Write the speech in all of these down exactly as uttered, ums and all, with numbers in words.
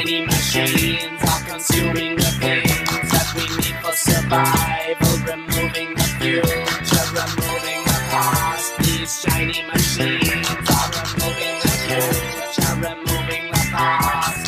shiny machines are consuming the things that we need for survival, removing the future, removing the past. These shiny machines are removing the future, removing the past.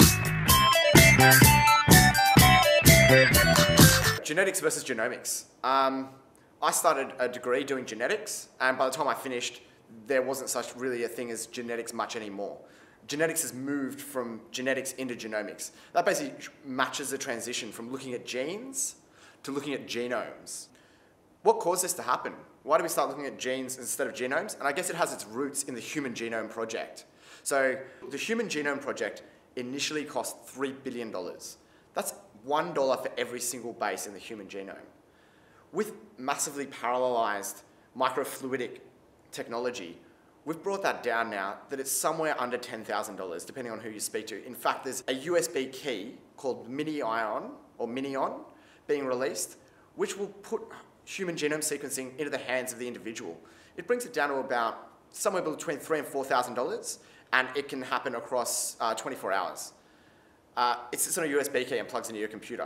Genetics versus genomics. Um, I started a degree doing genetics, and by the time I finished, there wasn't such really a thing as genetics much anymore. Genetics has moved from genetics into genomics. That basically matches the transition from looking at genes to looking at genomes. What caused this to happen? Why did we start looking at genes instead of genomes? And I guess it has its roots in the Human Genome Project. So the Human Genome Project initially cost three billion dollars. That's one dollar for every single base in the human genome. With massively parallelized microfluidic technology, we've brought that down now that it's somewhere under ten thousand dollars, depending on who you speak to. In fact, there's a U S B key called Mini-ion, or Mini-on, being released, which will put human genome sequencing into the hands of the individual. It brings it down to about somewhere between three thousand dollars and four thousand dollars, and it can happen across uh, twenty-four hours. Uh, it sits on a U S B key and plugs into your computer.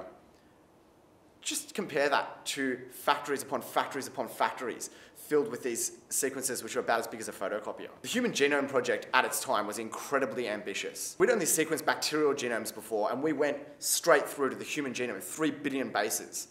Just compare that to factories upon factories upon factories filled with these sequences which are about as big as a photocopier. The Human Genome Project at its time was incredibly ambitious. We'd only sequenced bacterial genomes before, and we went straight through to the human genome, three billion bases.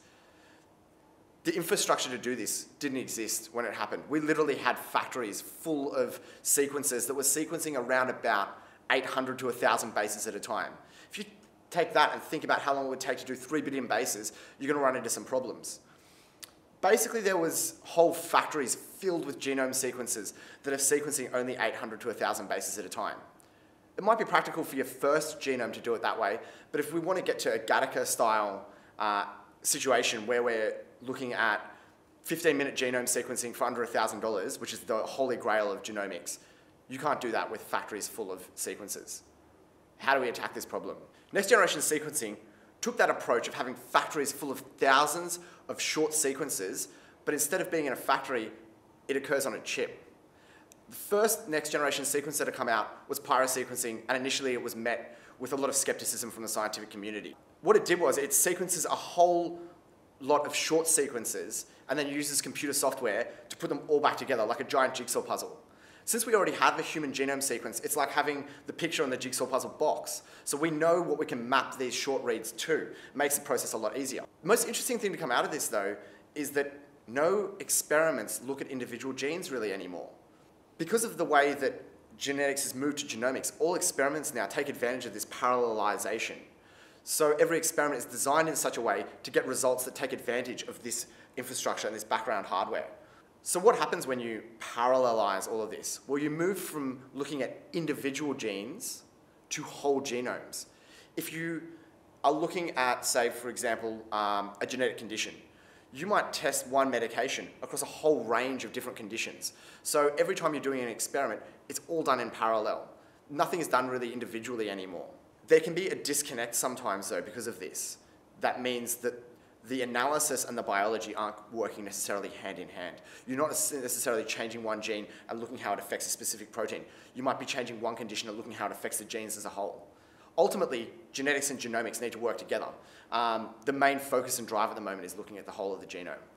The infrastructure to do this didn't exist when it happened. We literally had factories full of sequences that were sequencing around about eight hundred to one thousand bases at a time. If you take that and think about how long it would take to do three billion bases, you're going to run into some problems. Basically, there was whole factories filled with genome sequences that are sequencing only eight hundred to one thousand bases at a time. It might be practical for your first genome to do it that way, but if we want to get to a Gattaca-style uh, situation where we're looking at fifteen minute genome sequencing for under one thousand dollars, which is the holy grail of genomics, you can't do that with factories full of sequences. How do we attack this problem? Next generation sequencing took that approach of having factories full of thousands of short sequences, but instead of being in a factory, it occurs on a chip. The first next generation sequencer to come out was pyrosequencing, and initially it was met with a lot of skepticism from the scientific community. What it did was it sequences a whole lot of short sequences and then uses computer software to put them all back together like a giant jigsaw puzzle. Since we already have a human genome sequence, it's like having the picture on the jigsaw puzzle box. So we know what we can map these short reads to. It makes the process a lot easier. The most interesting thing to come out of this, though, is that no experiments look at individual genes really anymore. Because of the way that genetics has moved to genomics, all experiments now take advantage of this parallelization. So every experiment is designed in such a way to get results that take advantage of this infrastructure and this background hardware. So what happens when you parallelize all of this? Well, you move from looking at individual genes to whole genomes. If you are looking at, say, for example, um, a genetic condition, you might test one medication across a whole range of different conditions. So every time you're doing an experiment, it's all done in parallel. Nothing is done really individually anymore. There can be a disconnect sometimes, though, because of this. That means that the analysis and the biology aren't working necessarily hand in hand. You're not necessarily changing one gene and looking how it affects a specific protein. You might be changing one condition and looking how it affects the genes as a whole. Ultimately, genetics and genomics need to work together. Um, the main focus and drive at the moment is looking at the whole of the genome.